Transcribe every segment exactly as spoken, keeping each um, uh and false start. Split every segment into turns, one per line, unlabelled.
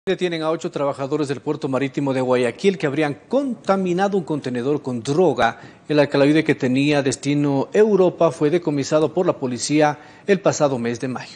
Detienen a ocho trabajadores del puerto marítimo de Guayaquil que habrían contaminado un contenedor con droga. El alcaloide, que tenía destino Europa, fue decomisado por la policía el pasado mes de mayo.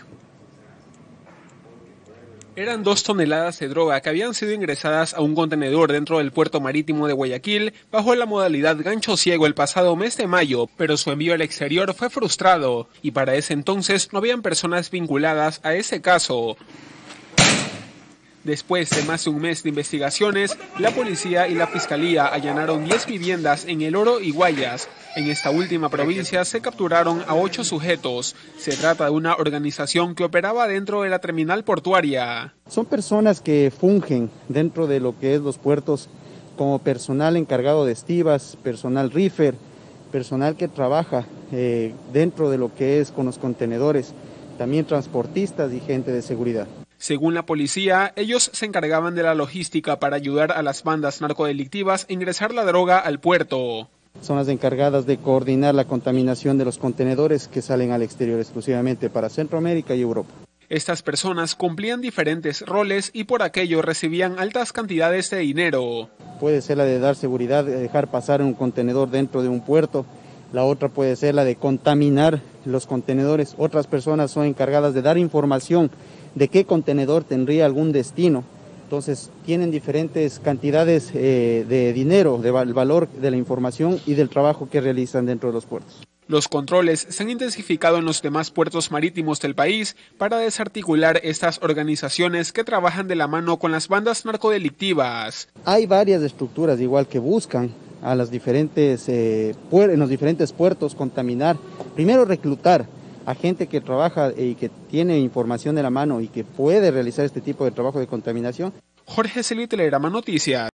Eran dos toneladas de droga que habían sido ingresadas a un contenedor dentro del puerto marítimo de Guayaquil bajo la modalidad gancho ciego el pasado mes de mayo, pero su envío al exterior fue frustrado y para ese entonces no habían personas vinculadas a ese caso. Después de más de un mes de investigaciones, la policía y la fiscalía allanaron diez viviendas en El Oro y Guayas. En esta última provincia se capturaron a ocho sujetos. Se trata de una organización que operaba dentro de la terminal portuaria.
Son personas que fungen dentro de lo que es los puertos como personal encargado de estivas, personal reefer, personal que trabaja eh, dentro de lo que es con los contenedores, también transportistas y gente de seguridad.
Según la policía, ellos se encargaban de la logística para ayudar a las bandas narcodelictivas a ingresar la droga al puerto.
Son las encargadas de coordinar la contaminación de los contenedores que salen al exterior exclusivamente para Centroamérica y Europa.
Estas personas cumplían diferentes roles y por aquello recibían altas cantidades de dinero.
Puede ser la de dar seguridad, de dejar pasar un contenedor dentro de un puerto. La otra puede ser la de contaminar los contenedores. Otras personas son encargadas de dar información de qué contenedor tendría algún destino. Entonces tienen diferentes cantidades eh, de dinero, de el valor de la información y del trabajo que realizan dentro de los puertos.
Los controles se han intensificado en los demás puertos marítimos del país para desarticular estas organizaciones que trabajan de la mano con las bandas narcodelictivas.
Hay varias estructuras igual que buscan a las diferentes, eh, en los diferentes puertos contaminar, primero reclutar a gente que trabaja y que tiene información de la mano y que puede realizar este tipo de trabajo de contaminación.
Jorge Celí, Telegrama Noticias.